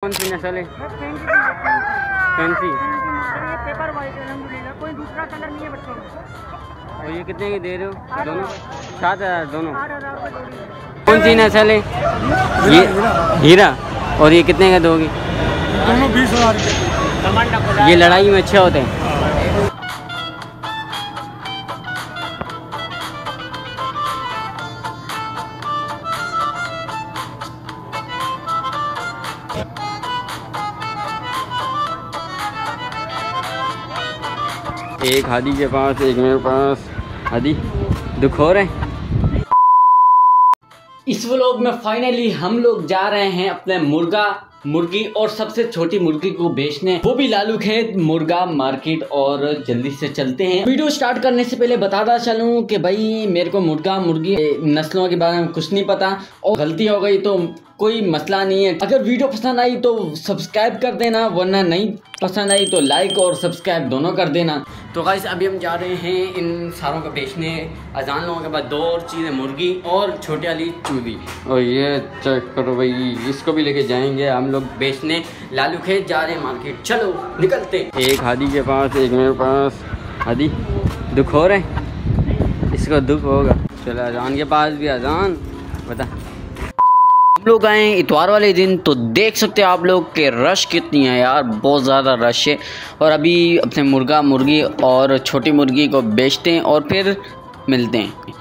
कौन सी नस्ल है? फैंसी। पेपर वाइट है, अल्हम्दुलिल्लाह, कोई दूसरा कलर नहीं है बच्चों में। और ये कितने के दे रहे हो दोनों? 7,000 दोनों। 8,000 रुपये जोड़ी। कौन सी नस्ल है ये? हीरा। और ये कितने का दोगे? दोनों 20,000 के। ये लड़ाई में अच्छे होते हैं। एक हादी के पास, एक मेरे पास। हादी दुख हो रहे हैं। इस व्लॉग में फाइनली हम लोग जा रहे हैं अपने मुर्गा, मुर्गी और सबसे छोटी मुर्गी को बेचने, वो भी लालू खेत मुर्गा मार्केट। और जल्दी से चलते हैं। वीडियो स्टार्ट करने से पहले बताता चलूं कि भाई मेरे को मुर्गा मुर्गी नस्लों के बारे में कुछ नहीं पता, और गलती हो गई तो कोई मसला नहीं है। अगर वीडियो पसंद आई तो सब्सक्राइब कर देना, वरना नहीं पसंद आई तो लाइक और सब्सक्राइब दोनों कर देना। तो गाइस अभी हम जा रहे हैं इन सारों को बेचने। अजान लोगों के बाद 2 और चीज़ें, मुर्गी और छोटी वाली चूड़ी। और ये चेक करो भाई, इसको भी लेके जाएंगे हम लोग बेचने। लालू खेत जा रहे हैं मार्केट, चलो निकलते। एक हादी के पास, एक मेरे पास। हादी दुख हो रहे हैं? इसको दुख होगा। चलो अजान के पास भी अजान बता। हम लोग आए इतवार वाले दिन, तो देख सकते हो आप लोग के रश कितनी है यार, बहुत ज़्यादा रश है। और अभी अपने मुर्गा मुर्गी और छोटी मुर्गी को बेचते हैं और फिर मिलते हैं।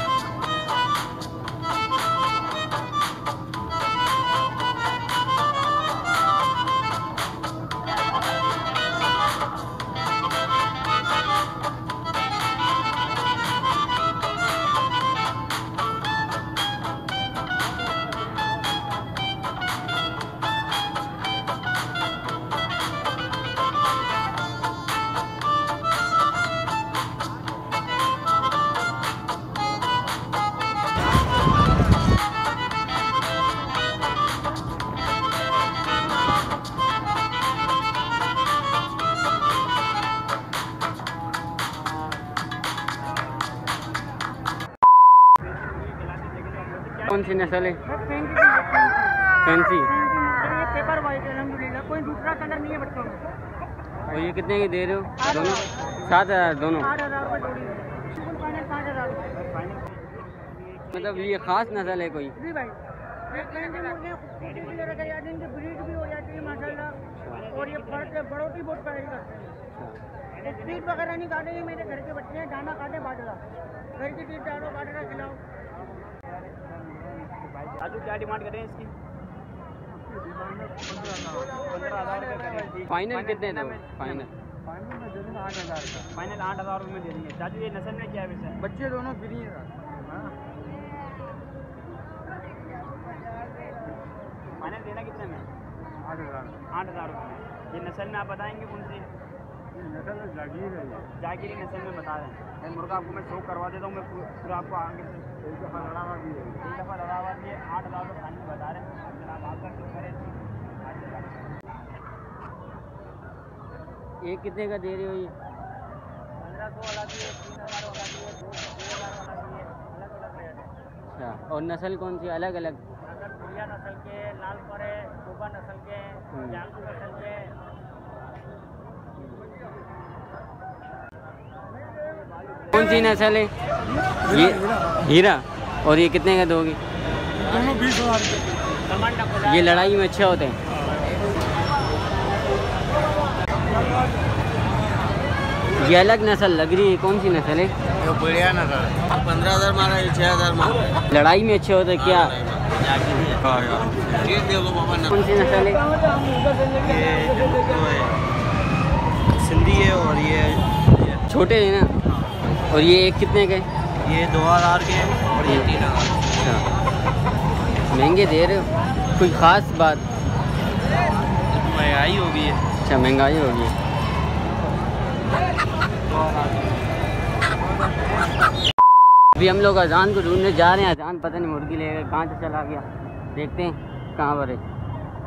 कौन सी नस्ल है? फैंसी। ये पेपर वाइट है, अल्हम्दुलिल्लाह, कोई दूसरा कलर नहीं है बच्चों में। और ये कितने के दे रहे हो दोनों? 7,000 दोनों। 8,000 रुपये जोड़ी है। फाइनल 5,000 रुपये। मतलब ये खास नस्ल है कोई? जी भाई, ये फैंसी मुर्गे खूबसूरती भी रखी जाती है, इनकी ब्रीड भी हो जाती है माशाल्लाह। और ये बढ़ोतरी बहुत पैदा करते हैं। स्पीड वगैरह नहीं काटेंगे, मेरे घर के बच्चे हैं, दाना काटे बाजरा, घर की चीज़ डालो, बाजरा खिलाओ। आलू क्या डिमांड करें इसकी? 15,000 फाइनल कितने दो? फाइनल 8,000 का। फाइनल 8,000 रुपये में दे देंगे। चाचू ये नस्ल में क्या है वैसे? बच्चे दोनों फ्री हैं। फाइनल देना कितने में? 8,000 रुपये में। ये नस्ल में आप बताएंगे कौन सी नस्ल? जागीर है। जागीरी नस्ल में बता रहे हैं। मुर्गा आपको मैं शो करवा देता हूँ, मैं पूरा आपको आगे से एक दफ़ा लड़ा हुआ भी है। 8,000 रुपये फाइनल बता रहे हैं। आप आकर शो करें। ये कितने का दे रही हो? ये 1500 वाला भी है, 3,000 वाला भी है, 2,000 वाला भी है, अलग अलग रेट है। अच्छा, और नस्ल कौन सी? अलग अलग अगर गुड़िया नस्ल के, लाल पर है, टोबा नस्ल के, जांगू नस्ल के। कौन सी नस्ल है ये? हीरा। और ये कितने का दोगे? दोनों 20,000 के। ये लड़ाई में अच्छे होते हैं। ये अलग नस्ल लग रही है, कौन सी नस्ल है? ये बढ़िया नस्ल है। 15,000 मारा, 6,000 मारा। लड़ाई में अच्छे होते हैं क्या? कौन सी नस्ल है? ये सिंधी है और ये छोटे हैं ना। और ये एक कितने के? ये 2,000 के और ये 3,000। अच्छा, महंगे दे रहे हो? कोई ख़ास बात? महंगाई हो गई है। अच्छा, महंगाई हो गई है। अभी हम लोग अजान को ढूंढने जा रहे हैं। अजान पता नहीं मुर्गी ले गए, कहाँ से चला गया, देखते हैं कहाँ पर है।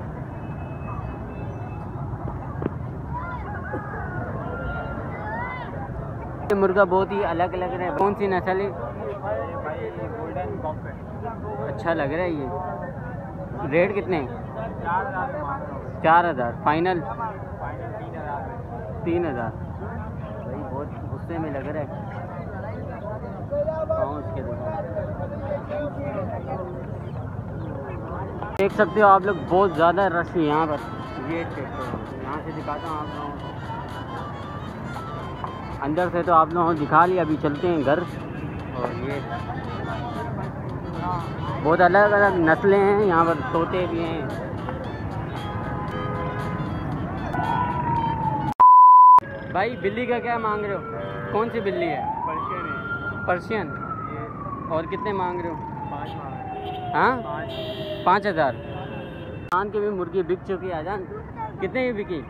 ये मुर्गा बहुत ही अलग लग रहा है। कौन सी नस्ल है? Golden cock. अच्छा लग रहा है ये। रेट कितने? 4,000। 4,000 फाइनल। 3,000 भाई बहुत गुस्से में लग रहा है। देख सकते हो आप लोग, बहुत ज़्यादा रश है यहाँ पर। ये यहाँ से दिखाता हूँ आप लोगों को। अंदर से तो आप लोगों को दिखा लिया, अभी चलते हैं घर। और ये बहुत अलग अलग नस्लें हैं यहाँ पर, तोते भी हैं। भाई बिल्ली का क्या मांग रहे हो? कौन सी बिल्ली है? पर्शियन। और कितने मांग रहे हो? 5 मांग। हाँ 5,000। आजान की भी मुर्गी बिक चुकी है। आजान कितने की बिकी?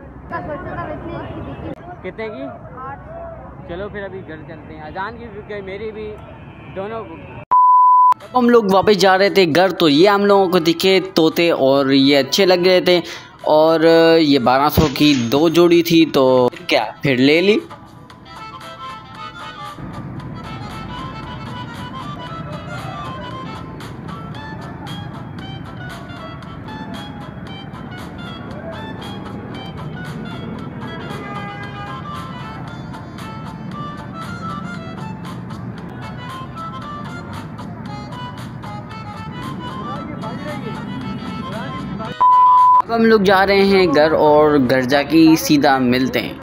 कितने की? 8। चलो फिर अभी घर चलते हैं। आजान की बिक गई, मेरी भी, दोनों। हम लोग वापस जा रहे थे घर, तो ये हम लोगों को दिखे तोते और ये अच्छे लग रहे थे। और ये 1200 की 2 जोड़ी थी, तो क्या फिर ले ली। अब हम लोग जा रहे हैं घर, और घर जाके सीधा मिलते हैं।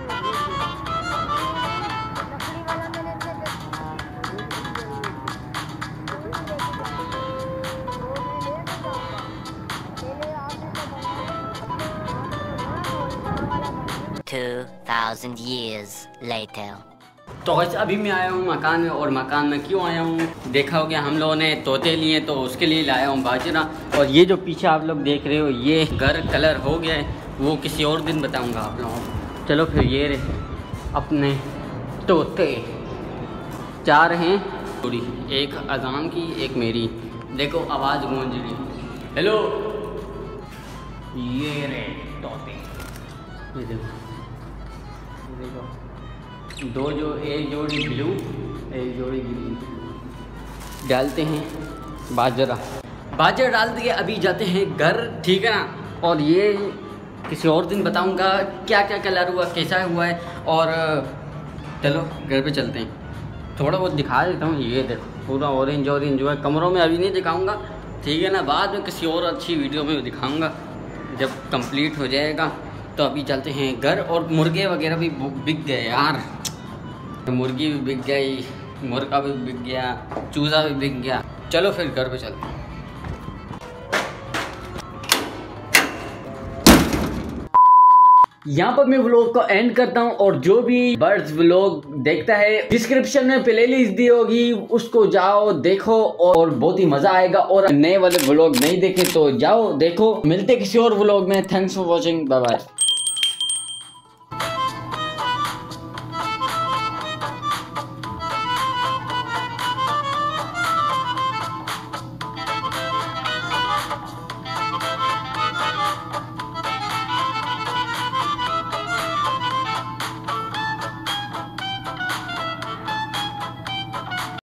years later. तो वैसे अभी मैं आया हूँ मकान में, और मकान में क्यों आया हूँ देखा हो गया, हम लोगों ने तोते लिए तो उसके लिए लाया हूँ बाजरा। और ये जो पीछे आप लोग देख रहे हो, ये घर कलर हो गया है, वो किसी और दिन बताऊँगा आप लोगों को। चलो फिर ये रहे अपने तोते, 4 हैं थोड़ी, एक अजान की एक मेरी। देखो आवाज़ गूंज रही, हेलो। ये रहे तोते, ये देखो 2 जो, एक जोड़ी ब्लू एक जोड़ी ग्रीन। डालते हैं बाजरा डाल दिए, अभी जाते हैं घर, ठीक है ना। और ये किसी और दिन बताऊंगा क्या क्या कलर हुआ, कैसा हुआ है। और चलो घर पे चलते हैं, थोड़ा बहुत दिखा देता हूँ। ये देखो पूरा ऑरेंज जो है, कमरों में अभी नहीं दिखाऊंगा, ठीक है ना, बाद में किसी और अच्छी वीडियो में दिखाऊंगा जब कंप्लीट हो जाएगा। तो अभी चलते हैं घर। और मुर्गे वगैरह भी बिक गए यार, मुर्गी भी बिक गई, मुर्गा भी बिक गया, चूज़ा भी बिक गया। चलो फिर घर पे चलते हैं। यहाँ पर मैं व्लॉग को एंड करता हूँ, और जो भी बर्ड्स व्लॉग देखता है, डिस्क्रिप्शन में प्लेलिस्ट दी होगी, उसको जाओ देखो और बहुत ही मजा आएगा। और नए वाले व्लॉग नहीं देखे तो जाओ देखो। मिलते किसी और व्लॉग में। Thanks for watching, bye bye.